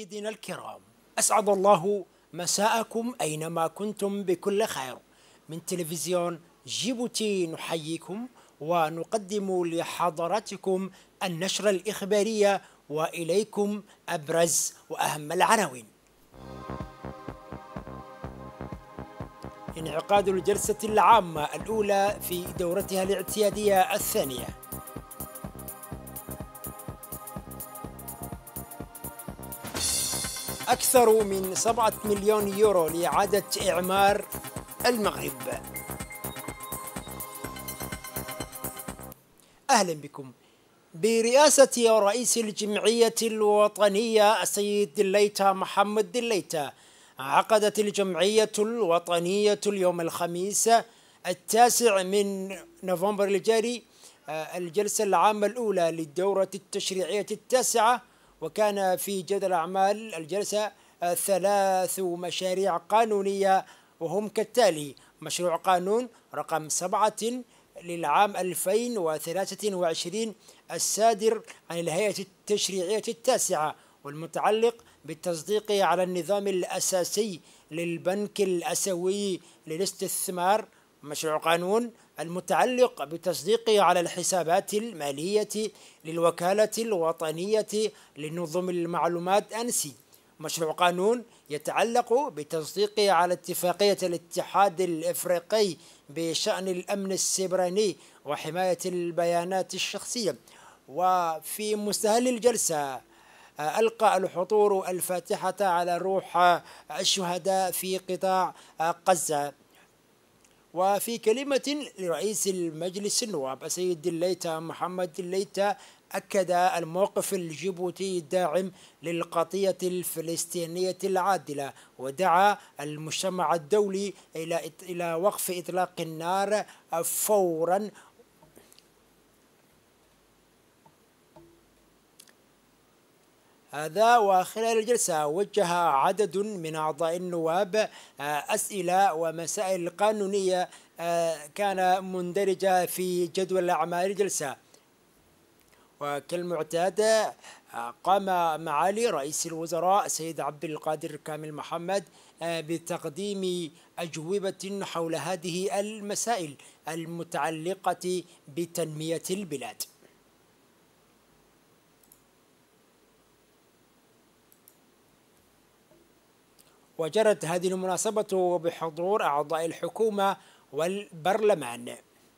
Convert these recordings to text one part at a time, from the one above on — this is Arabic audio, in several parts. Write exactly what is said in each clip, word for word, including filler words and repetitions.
مشاهدينا الكرام، أسعد الله مساءكم أينما كنتم بكل خير. من تلفزيون جيبوتي نحييكم ونقدم لحضراتكم النشرة الإخبارية، وإليكم أبرز وأهم العناوين. انعقاد الجلسة العامة الأولى في دورتها الاعتيادية الثانية. أكثر من سبعة مليون يورو لإعادة إعمار المغرب. أهلا بكم. برئاسة رئيس الجمعية الوطنية السيد دليتا محمد دليتا، عقدت الجمعية الوطنية اليوم الخميس التاسع من نوفمبر الجاري الجلسة العامة الأولى للدورة التشريعية التاسعة، وكان في جدول أعمال الجلسة ثلاث مشاريع قانونية، وهم كالتالي: مشروع قانون رقم سبعة للعام ألفين وثلاثة وعشرين الصادر عن الهيئة التشريعية التاسعة والمتعلق بالتصديق على النظام الأساسي للبنك الأسيوي للاستثمار. مشروع قانون المتعلق بالتصديق على الحسابات المالية للوكالة الوطنية لنظم المعلومات أنسي. مشروع قانون يتعلق بالتصديق على اتفاقية الاتحاد الإفريقي بشأن الأمن السيبراني وحماية البيانات الشخصية. وفي مستهل الجلسة ألقى الحضور الفاتحة على روح الشهداء في قطاع غزة. وفي كلمة لرئيس المجلس النواب السيد دليتا محمد دليتا، أكد الموقف الجيبوتي الداعم للقضية الفلسطينية العادلة، ودعا المجتمع الدولي إلى إلى وقف إطلاق النار فورا. هذا وخلال الجلسة وجه عدد من أعضاء النواب أسئلة ومسائل قانونية كان مندرجة في جدول أعمال الجلسة. وكالمعتاد قام معالي رئيس الوزراء السيد عبد القادر كامل محمد بتقديم أجوبة حول هذه المسائل المتعلقة بتنمية البلاد. وجرت هذه المناسبة بحضور أعضاء الحكومة والبرلمان.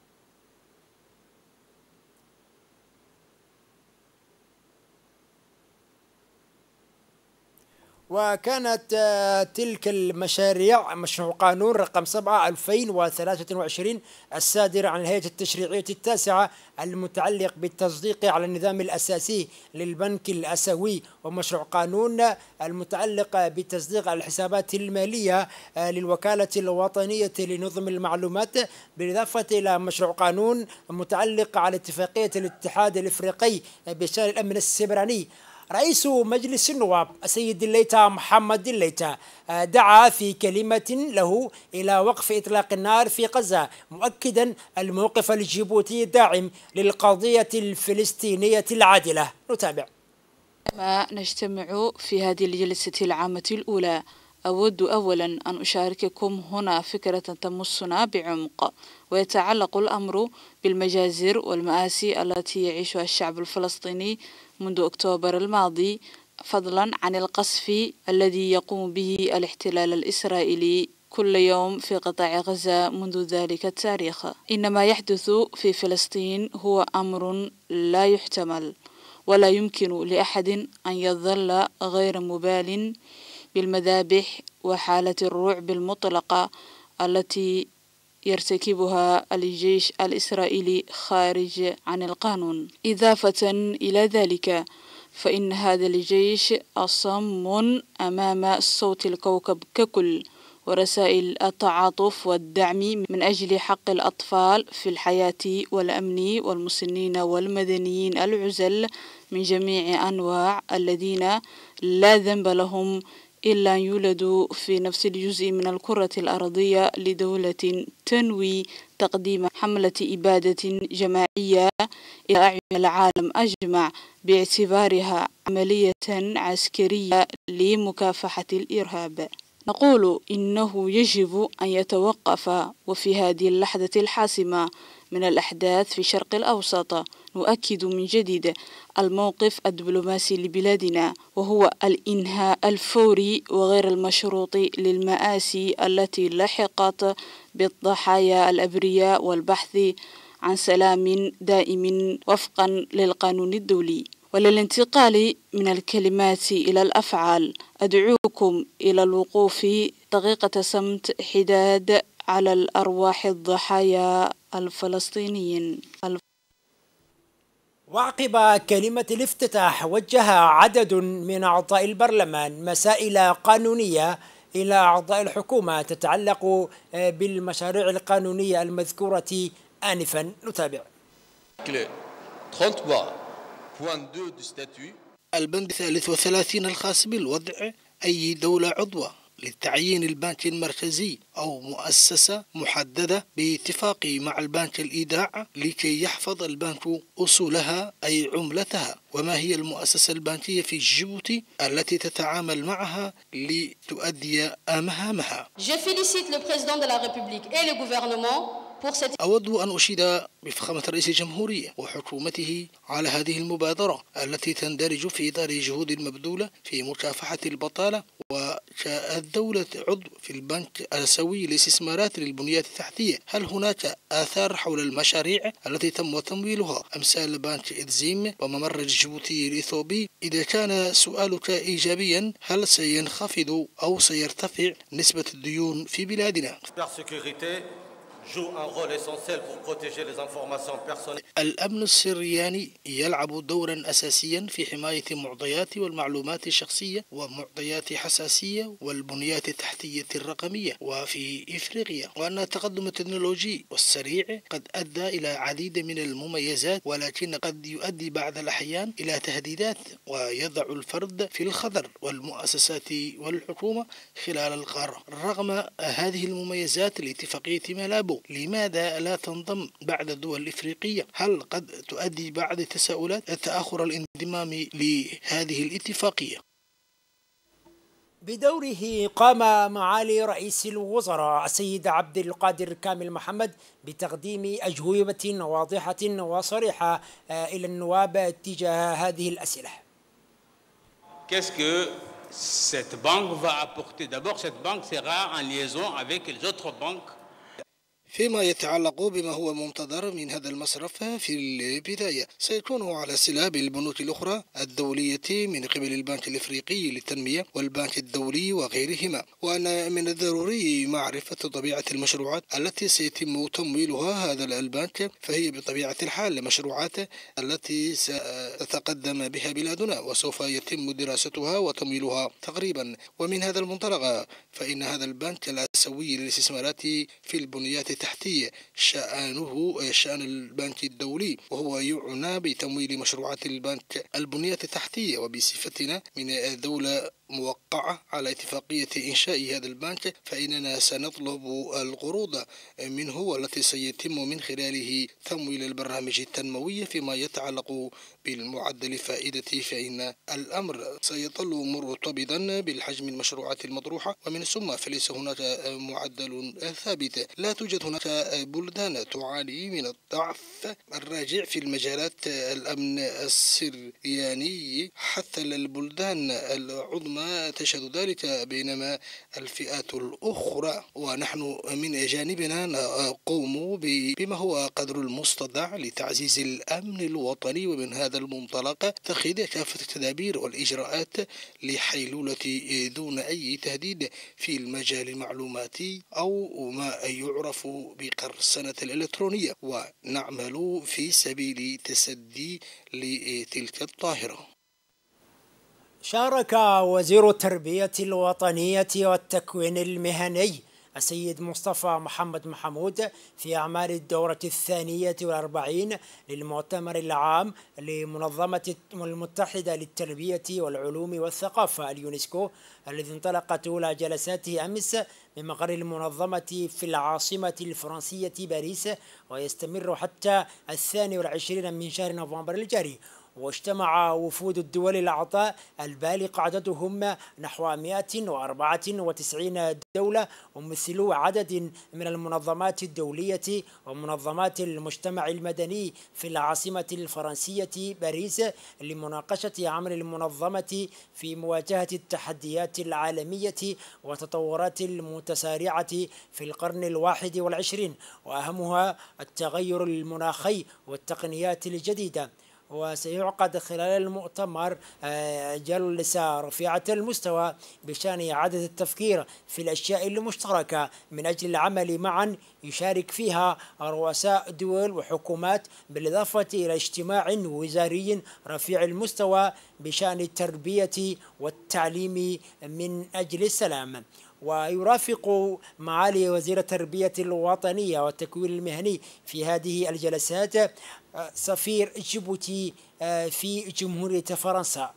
وكانت تلك المشاريع: مشروع قانون رقم سبعة ألفين وثلاثة وعشرين الصادر عن الهيئة التشريعية التاسعة المتعلق بالتصديق على النظام الأساسي للبنك الأسيوي، ومشروع قانون المتعلق بالتصديق على الحسابات المالية للوكالة الوطنية لنظم المعلومات، بالإضافة إلى مشروع قانون متعلق على اتفاقية الاتحاد الإفريقي بشأن الأمن السيبراني. رئيس مجلس النواب السيد دليتا محمد دليتا دعا في كلمة له إلى وقف إطلاق النار في غزة، مؤكدا الموقف الجيبوتي الداعم للقضية الفلسطينية العادلة. نتابع. ما نجتمع في هذه الجلسة العامة الأولى، أود أولا أن أشارككم هنا فكرة تمسنا بعمق، ويتعلق الأمر بالمجازر والمآسي التي يعيشها الشعب الفلسطيني منذ أكتوبر الماضي، فضلا عن القصف الذي يقوم به الاحتلال الإسرائيلي كل يوم في قطاع غزة منذ ذلك التاريخ. إن ما يحدث في فلسطين هو أمر لا يحتمل، ولا يمكن لأحد أن يظل غير مبال بالمذابح وحالة الرعب المطلقة التي يرتكبها الجيش الإسرائيلي خارج عن القانون. إضافة إلى ذلك، فإن هذا الجيش أصم أمام صوت الكوكب ككل ورسائل التعاطف والدعم من أجل حق الأطفال في الحياة والأمن والمسنين والمدنيين العزل من جميع أنواع الذين لا ذنب لهم إلا أن يولدوا في نفس الجزء من الكرة الأرضية لدولة تنوي تقديم حملة إبادة جماعية إلى أعين العالم أجمع باعتبارها عملية عسكرية لمكافحة الإرهاب. نقول إنه يجب أن يتوقف، وفي هذه اللحظة الحاسمة من الأحداث في الشرق الأوسط نؤكد من جديد الموقف الدبلوماسي لبلادنا، وهو الإنهاء الفوري وغير المشروط للمآسي التي لحقت بالضحايا الأبرياء والبحث عن سلام دائم وفقا للقانون الدولي. وللانتقال من الكلمات إلى الأفعال أدعوكم إلى الوقوف دقيقة صمت حداد على الأرواح الضحايا الفلسطينيين. وعقب كلمة الافتتاح وجه عدد من أعضاء البرلمان مسائل قانونية إلى أعضاء الحكومة تتعلق بالمشاريع القانونية المذكورة آنفا. نتابع. البند الثالث والثلاثين الخاص بالوضع أي دولة عضوة لتعيين البنك المركزي أو مؤسسة محددة باتفاق مع البنك الإيداع لكي يحفظ البنك أصولها أي عملتها. وما هي المؤسسة البنكية في جيبوتي التي تتعامل معها لتؤدي مهامها؟ أود أن أشيد بفخامة رئيس الجمهورية وحكومته على هذه المبادرة التي تندرج في إطار جهود المبذولة في مكافحة البطالة. وكالدولة عضو في البنك الآسيوي للاستثمارات للبنيات التحتية، هل هناك آثار حول المشاريع التي تم تمويلها أمثال بنك إدزيم وممر الجيبوتي الإثيوبي؟ إذا كان سؤالك إيجابيا، هل سينخفض أو سيرتفع نسبة الديون في بلادنا؟ الأمن السرياني يلعب دورا أساسيا في حماية معطيات والمعلومات الشخصية ومعطيات حساسية والبنيات التحتية الرقمية وفي إفريقيا، وأن التقدم التكنولوجي والسريع قد أدى إلى عديد من المميزات، ولكن قد يؤدي بعض الأحيان إلى تهديدات ويضع الفرد في الخطر والمؤسسات والحكومة خلال القارة. رغم هذه المميزات لاتفاقية مالابو، لماذا لا تنضم بعض الدول الإفريقية؟ هل قد تؤدي بعض التساؤلات تأخر الانضمام لهذه الاتفاقية؟ بدوره قام معالي رئيس الوزراء السيد عبد القادر كامل محمد بتقديم أجوبة واضحة وصريحة إلى النواب تجاه هذه الأسئلة. Qu'est-ce que cette banque va apporter? D'abord, cette banque sera en liaison avec les autres banques. فيما يتعلق بما هو منتظر من هذا المصرف، في البداية سيكون على سلاب البنوك الأخرى الدولية من قبل البنك الإفريقي للتنمية والبنك الدولي وغيرهما، وأن من الضروري معرفة طبيعة المشروعات التي سيتم تمويلها هذا البنك، فهي بطبيعة الحال مشروعات التي ستتقدم بها بلادنا وسوف يتم دراستها وتمويلها تقريبا. ومن هذا المنطلق فإن هذا البنك الآسيوي للاستثمارات في البنيات التحتية شأنه شأن البنك الدولي، وهو يعنى بتمويل مشروعات البنك البنيات التحتية. وبصفتنا من دولة موقعة على اتفاقية إنشاء هذا البنك، فإننا سنطلب القروض منه والتي سيتم من خلاله تمويل البرامج التنموية. فيما يتعلق بالمعدل الفائدة، فإن الأمر سيظل مرتبطا بالحجم المشروعات المطروحة، ومن ثم فليس هناك معدل ثابت. لا توجد هناك بلدان تعاني من الضعف الراجع في المجالات الأمن السرياني، حتى البلدان العظمى تشهد ذلك، بينما الفئات الأخرى ونحن من جانبنا نقوم بما هو قدر المستطاع لتعزيز الأمن الوطني. ومن هذا المنطلق تأخذ كافة التدابير والإجراءات لحيلولة دون أي تهديد في المجال المعلوماتي أو ما يعرف بقرصنة الإلكترونية، ونعمل في سبيل تسدي لتلك الظاهرة. شارك وزير التربية الوطنية والتكوين المهني السيد مصطفى محمد محمود في أعمال الدورة الثانية والأربعين للمؤتمر العام لمنظمة المتحدة للتربية والعلوم والثقافة اليونسكو، الذي انطلقت أولى جلساته أمس من مقر المنظمة في العاصمة الفرنسية باريس، ويستمر حتى الثاني والعشرين من شهر نوفمبر الجاري. واجتمع وفود الدول الأعضاء البالغ عددهم نحو مئة وأربعة وتسعين دولة وممثلو عدد من المنظمات الدولية ومنظمات المجتمع المدني في العاصمة الفرنسية باريس لمناقشة عمل المنظمة في مواجهة التحديات العالمية وتطورات المتسارعة في القرن الواحد والعشرين، وأهمها التغير المناخي والتقنيات الجديدة. وسيعقد خلال المؤتمر جلسة رفيعة المستوى بشأن إعادة التفكير في الأشياء المشتركة من أجل العمل معا، يشارك فيها رؤساء دول وحكومات، بالإضافة إلى اجتماع وزاري رفيع المستوى بشأن التربية والتعليم من أجل السلام. ويرافق معالي وزير التربية الوطنية والتكوين المهني في هذه الجلسات سفير جيبوتي في جمهورية فرنسا.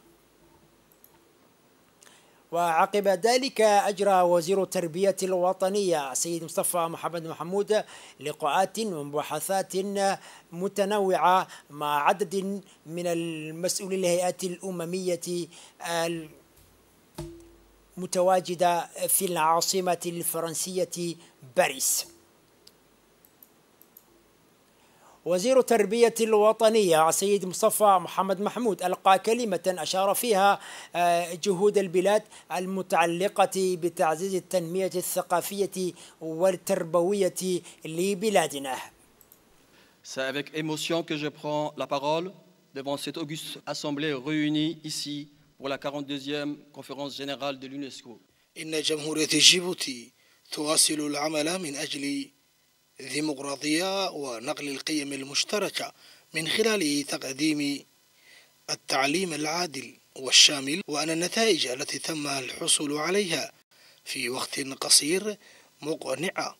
وعقب ذلك أجرى وزير التربية الوطنية السيد مصطفى محمد محمود لقاءات ومباحثات متنوعة مع عدد من المسؤولي الهيئات الأممية متواجدة في العاصمة الفرنسية باريس. وزير التربية الوطنية السيد مصطفى محمد محمود ألقى كلمة أشار فيها جهود البلاد المتعلقة بتعزيز التنمية الثقافية والتربوية لبلادنا. C'est avec émotion que je prends la parole devant cette auguste assemblée réunie ici pour la quarante-deuxième conférence générale de l'UNESCO. إن جمهورية جيبوتي تواصل العمل من أجل الديمقراطية ونقل القيم المشتركة من خلال تقديم التعليم العادل والشامل، وأن النتائج التي تم الحصول عليها في وقت قصير مقنعة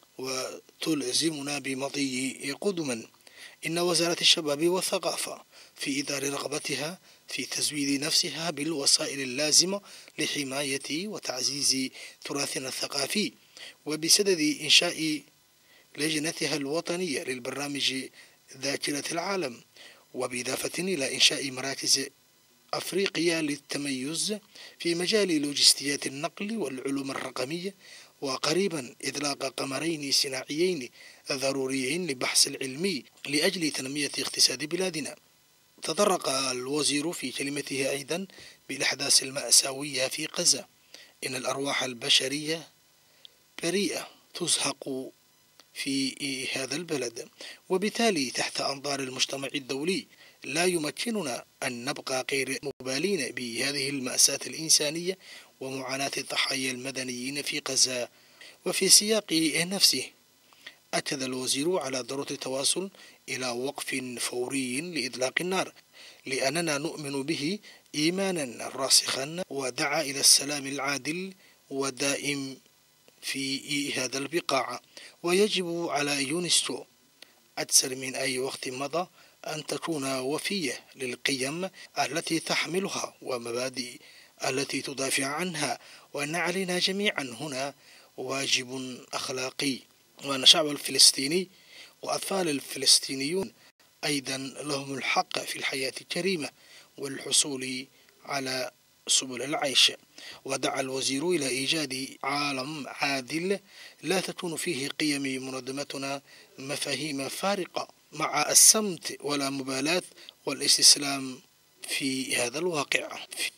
وتلزمنا بمضي قدما. إن وزارة الشباب والثقافة في إطار رغبتها في تزويد نفسها بالوسائل اللازمة لحماية وتعزيز تراثنا الثقافي، وبسدد إنشاء لجنتها الوطنية للبرامج ذاكرة العالم، وبإضافة إلى إنشاء مراكز أفريقيا للتميز في مجال لوجستيات النقل والعلوم الرقمية، وقريبا إطلاق قمرين صناعيين ضروريين للبحث العلمي لأجل تنمية اقتصاد بلادنا. تطرق الوزير في كلمته أيضا بالأحداث المأساوية في غزة. إن الأرواح البشرية بريئة تزهق في هذا البلد، وبالتالي تحت أنظار المجتمع الدولي لا يمكننا أن نبقى غير مبالين بهذه المأساة الإنسانية ومعاناة الضحايا المدنيين في غزة. وفي سياق نفسه أكد الوزير على ضرورة التواصل إلى وقف فوري لإطلاق النار، لأننا نؤمن به إيمانا راسخا، ودعا إلى السلام العادل والدائم في هذا البقاع. ويجب على يونسكو أكثر من أي وقت مضى أن تكون وفية للقيم التي تحملها ومبادئ التي تدافع عنها، وأن علينا جميعا هنا واجب أخلاقي، وأن الشعب الفلسطيني وأطفال الفلسطينيون أيضا لهم الحق في الحياة الكريمة والحصول على سبل العيش. ودعا الوزير إلى إيجاد عالم عادل لا تكون فيه قيم منظمتنا مفاهيم فارقة مع الصمت ولا مبالاة والاستسلام في هذا الواقع.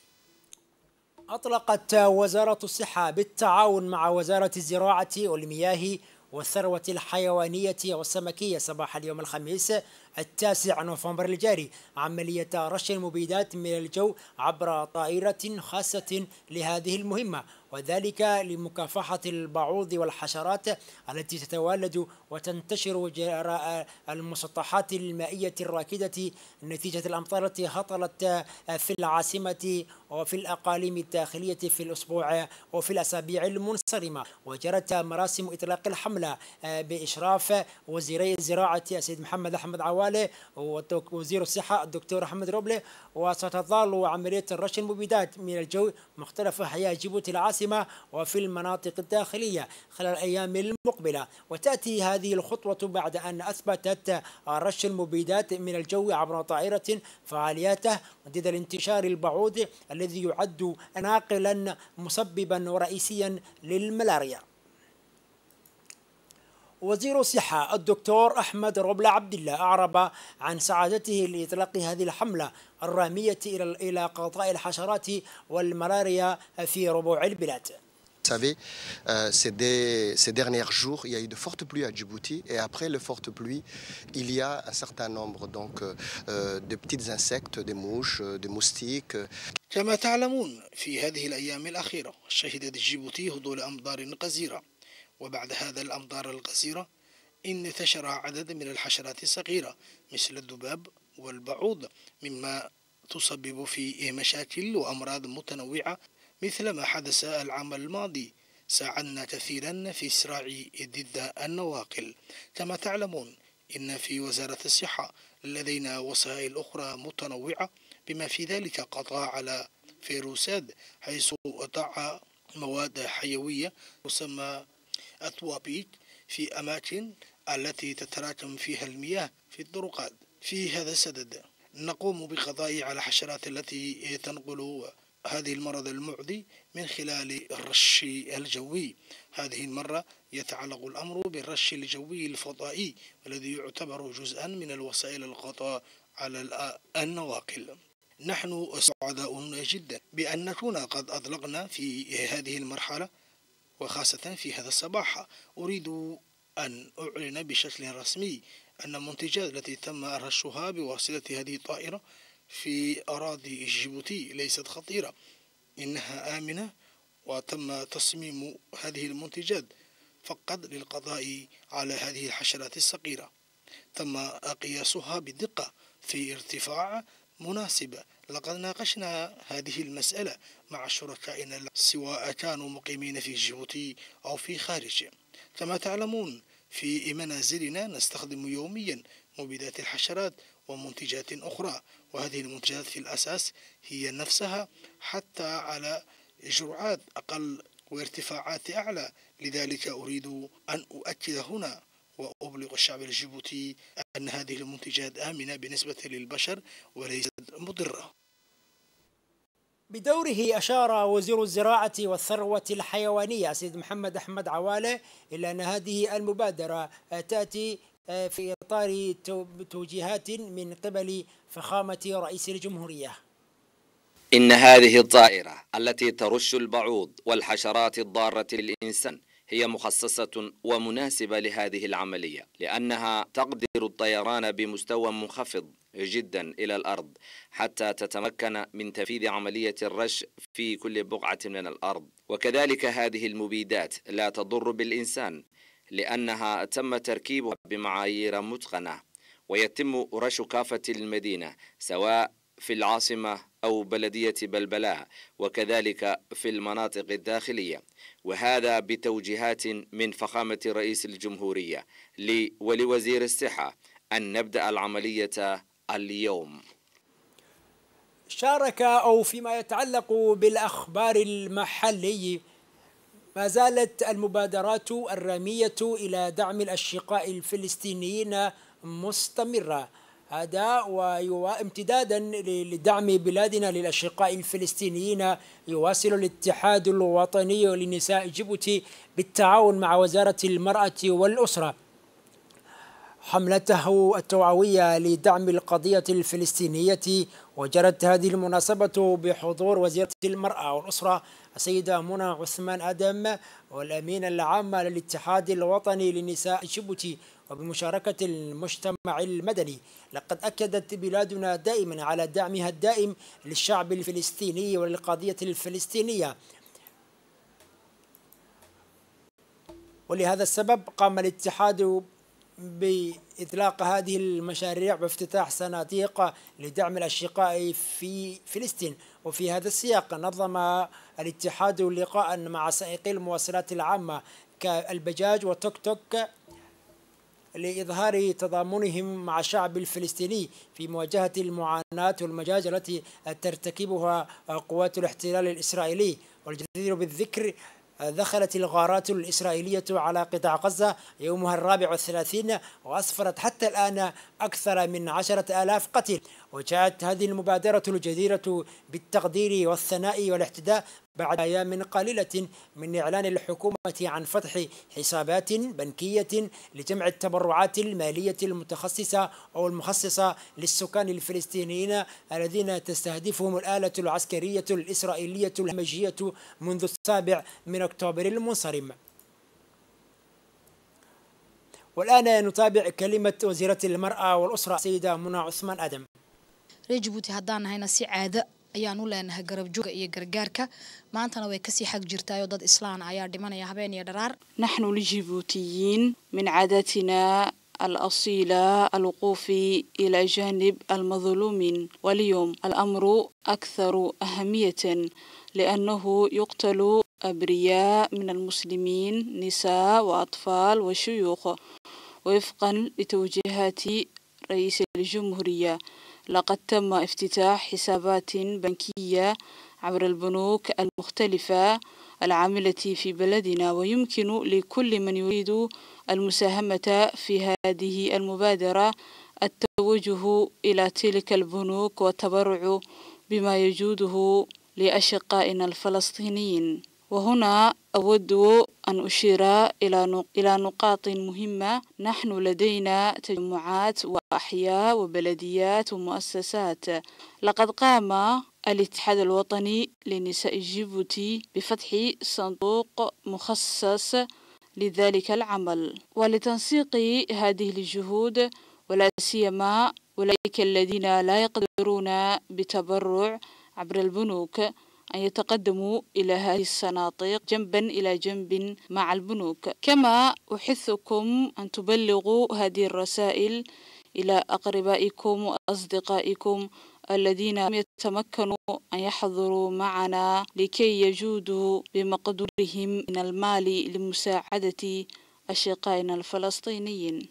أطلقت وزارة الصحة بالتعاون مع وزارة الزراعة والمياه والثروة الحيوانية والسمكية صباح اليوم الخميس التاسع نوفمبر الجاري عملية رش المبيدات من الجو عبر طائرة خاصة لهذه المهمة، وذلك لمكافحة البعوض والحشرات التي تتوالد وتنتشر جراء المسطحات المائية الراكدة نتيجة الأمطار التي هطلت في العاصمة وفي الأقاليم الداخلية في الأسبوع وفي الأسابيع المنصرمة. وجرت مراسم إطلاق الحملة بإشراف وزيري الزراعة السيد محمد أحمد عوالة ووزير الصحة الدكتور أحمد روبلة. وستظل عملية رش المبيدات من الجو مختلف أحياء جيبوتي العاصمة وفي المناطق الداخلية خلال الأيام المقبلة. وتأتي هذه الخطوة بعد أن أثبتت رش المبيدات من الجو عبر طائرة فعالياته ضد الانتشار البعوض الذي يعد ناقلا مسببا ورئيسيا للملاريا. وزير الصحة الدكتور أحمد روبلة عبد الله أعرب عن سعادته لإطلاق هذه الحملة الرامية إلى قضاء الحشرات والملاريا في ربوع البلاد. Vous savez, euh, ces, des, ces derniers jours, il y a eu de fortes pluies à Djibouti et après les fortes pluies, il y a un certain nombre donc, euh, de petits insectes, des mouches, des moustiques. كما تعلمون في هذه الأيام الأخيرة شهدت جيبوتي هطول أمطار غزيرة، وبعد هذا الأمطار الغزيرة انتشر عدد من الحشرات الصغيرة مثل الذباب والبعوض مما تسبب في مشاكل وأمراض متنوعة مثل ما حدث العام الماضي. ساعدنا كثيرا في الصراع ضد النواقل. كما تعلمون إن في وزارة الصحة لدينا وسائل أخرى متنوعة بما في ذلك قضاء على فيروسات حيث وضع مواد حيوية تسمى التوابيت في أماكن التي تتراكم فيها المياه في الطرقات. في هذا السدد نقوم بقضاء على الحشرات التي تنقل هذه المرض المعدي من خلال الرش الجوي. هذه المرة يتعلق الأمر بالرش الجوي الفضائي والذي يعتبر جزءا من الوسائل القضاء على النواقل. نحن سعداء جدا بأن نكون قد أطلقنا في هذه المرحلة وخاصة في هذا الصباح. أريد أن أعلن بشكل رسمي أن المنتجات التي تم رشها بواسطة هذه الطائرة في أراضي جيبوتي ليست خطيرة، إنها آمنة، وتم تصميم هذه المنتجات فقط للقضاء على هذه الحشرات الصغيرة. تم قياسها بدقة في ارتفاع مناسب. لقد ناقشنا هذه المسألة مع شركائنا سواء كانوا مقيمين في جيبوتي أو في خارج. كما تعلمون في منازلنا نستخدم يوميا مبيدات الحشرات ومنتجات أخرى، وهذه المنتجات في الأساس هي نفسها حتى على جرعات أقل وارتفاعات أعلى. لذلك أريد أن أؤكد هنا وأبلغ الشعب الجيبوتي أن هذه المنتجات آمنة بالنسبة للبشر وليست مضرة. بدوره أشار وزير الزراعة والثروة الحيوانية السيد محمد أحمد عوالة إلى أن هذه المبادرة تأتي في إطار توجيهات من قبل فخامة رئيس الجمهورية. إن هذه الطائرة التي ترش البعوض والحشرات الضارة للإنسان هي مخصصة ومناسبة لهذه العملية، لأنها تقدر الطيران بمستوى منخفض جدا إلى الأرض حتى تتمكن من تنفيذ عملية الرش في كل بقعة من الأرض. وكذلك هذه المبيدات لا تضر بالإنسان لأنها تم تركيبها بمعايير متقنة، ويتم رش كافة المدينة سواء في العاصمة أو بلدية بلبلاء، وكذلك في المناطق الداخلية، وهذا بتوجيهات من فخامة رئيس الجمهورية لي ولوزير الصحة أن نبدأ العملية اليوم. شارك أو فيما يتعلق بالأخبار المحلية، ما زالت المبادرات الرامية إلى دعم الأشقاء الفلسطينيين مستمرة. هذا وامتدادا لدعم بلادنا للأشقاء الفلسطينيين، يواصل الاتحاد الوطني لنساء جيبوتي بالتعاون مع وزارة المرأة والأسرة حملته التوعوية لدعم القضية الفلسطينية. وجرت هذه المناسبة بحضور وزيرة المرأة والأسرة السيدة منى عثمان آدم والأمين العام للاتحاد الوطني لنساء جيبوتي وبمشاركة المجتمع المدني. لقد أكدت بلادنا دائما على دعمها الدائم للشعب الفلسطيني وللقضية الفلسطينية، ولهذا السبب قام الاتحاد بإطلاق هذه المشاريع وافتتاح صناديق لدعم الأشقاء في فلسطين. وفي هذا السياق نظم الاتحاد لقاء مع سائقي المواصلات العامة كالبجاج وتوك توك لإظهار تضامنهم مع الشعب الفلسطيني في مواجهة المعاناة والمجاعة التي ترتكبها قوات الاحتلال الإسرائيلي. والجدير بالذكر دخلت الغارات الإسرائيلية على قطاع غزة يومها الرابع والثلاثين وأسفرت حتى الآن أكثر من عشرة آلاف قتيل. وجاءت هذه المبادرة الجديرة بالتقدير والثناء والاحتداء بعد أيام قليلة من إعلان الحكومة عن فتح حسابات بنكية لجمع التبرعات المالية المتخصصة أو المخصصة للسكان الفلسطينيين الذين تستهدفهم الآلة العسكرية الإسرائيلية الهمجية منذ السابع من أكتوبر المنصرم. والآن نتابع كلمة وزيرة المرأة والأسرة سيدة منى عثمان آدم. رجبوتي هدان هنا سي عادة ayaan u leenahay garab jooga iyo gargaarka maantana way kasii xag jirtaayo dad islaan ayaa dhimanaya habeen iyo dharaar. نحن الجيبوتيين من عاداتنا الأصيلة الوقوف إلى جانب المظلومين، واليوم الأمر أكثر أهمية لأنه يقتل أبرياء من المسلمين نساء وأطفال وشيوخ. وفقا لتوجيهات رئيس الجمهورية لقد تم افتتاح حسابات بنكية عبر البنوك المختلفة العاملة في بلدنا، ويمكن لكل من يريد المساهمة في هذه المبادرة التوجه إلى تلك البنوك والتبرع بما يجوده لأشقائنا الفلسطينيين. وهنا أود أن أشير إلى إلى نقاط مهمة. نحن لدينا تجمعات وأحياء وبلديات ومؤسسات. لقد قام الاتحاد الوطني لنساء جيبوتي بفتح صندوق مخصص لذلك العمل ولتنسيق هذه الجهود، ولا سيما أولئك الذين لا يقدرون بتبرع عبر البنوك أن يتقدموا إلى هذه الصناديق جنبا إلى جنب مع البنوك. كما أحثكم أن تبلغوا هذه الرسائل إلى أقربائكم وأصدقائكم الذين لم يتمكنوا أن يحضروا معنا لكي يجودوا بمقدورهم من المال لمساعدة أشقائنا الفلسطينيين.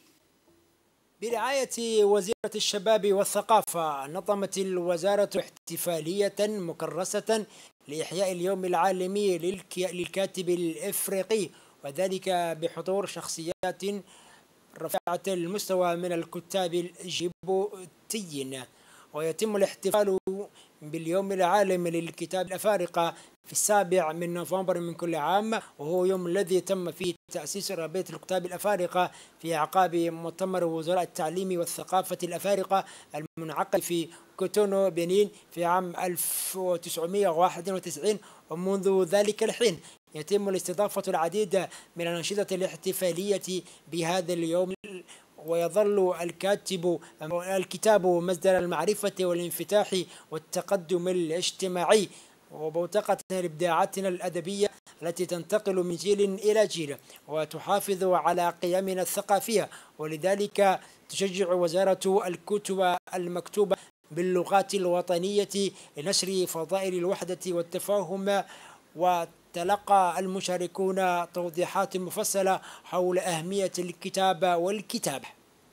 برعاية وزيرة الشباب والثقافة نظمت الوزارة احتفالية مكرسة لإحياء اليوم العالمي للكاتب الإفريقي، وذلك بحضور شخصيات رفيعة المستوى من الكتاب الجيبوتيين. ويتم الاحتفال باليوم العالمي للكتاب الأفارقة في السابع من نوفمبر من كل عام، وهو يوم الذي تم فيه تأسيس رابطة الكتاب الأفارقة في أعقاب مؤتمر وزراء التعليم والثقافة الأفارقة المنعقد في كوتونو بنين في عام ألف وتسعمائة وواحد وتسعين. ومنذ ذلك الحين يتم الاستضافة العديد من الأنشطة الاحتفالية بهذا اليوم، ويظل الكاتب الكتاب مصدر المعرفة والانفتاح والتقدم الاجتماعي وبوتقة لإبداعاتنا الأدبية التي تنتقل من جيل إلى جيل وتحافظ على قيمنا الثقافية. ولذلك تشجع وزارة الكتب المكتوبة باللغات الوطنية لنشر فضائل الوحدة والتفاهم. وتلقى المشاركون توضيحات مفصلة حول أهمية الكتابة والكتابة.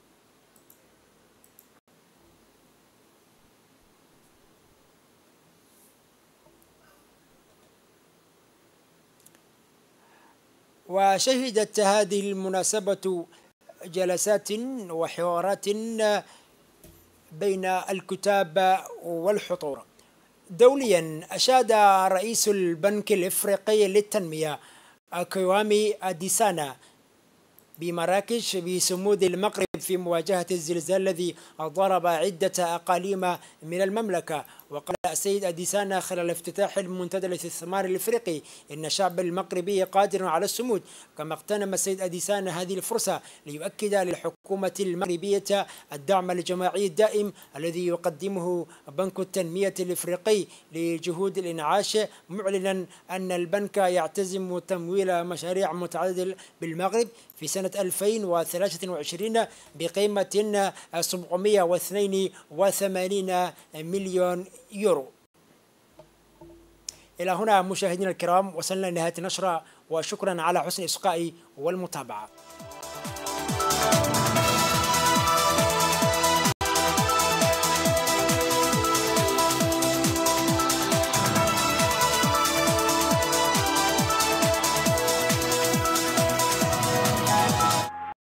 وشهدت هذه المناسبة جلسات وحوارات بين الكتاب والحضور. دوليا أشاد رئيس البنك الإفريقي للتنمية كوامي أديسانا بمراكش بصمود المغرب في مواجهة الزلزال الذي ضرب عدة أقاليم من المملكة. وقال السيد أديسانا خلال افتتاح المنتدى الاستثماري الإفريقي إن الشعب المغربي قادر على الصمود. كما اغتنم السيد أديسانا هذه الفرصة ليؤكد للحكومة المغربية الدعم الجماعي الدائم الذي يقدمه بنك التنمية الإفريقي لجهود الإنعاش، معلنا أن البنك يعتزم تمويل مشاريع متعددة بالمغرب في سنة ألفين وثلاثة وعشرين بقيمة سبعمئة واثنين وثمانين مليون يورو. إلى هنا مشاهدينا الكرام وصلنا لنهاية النشرة، وشكرا على حسن الإصغاء والمتابعة.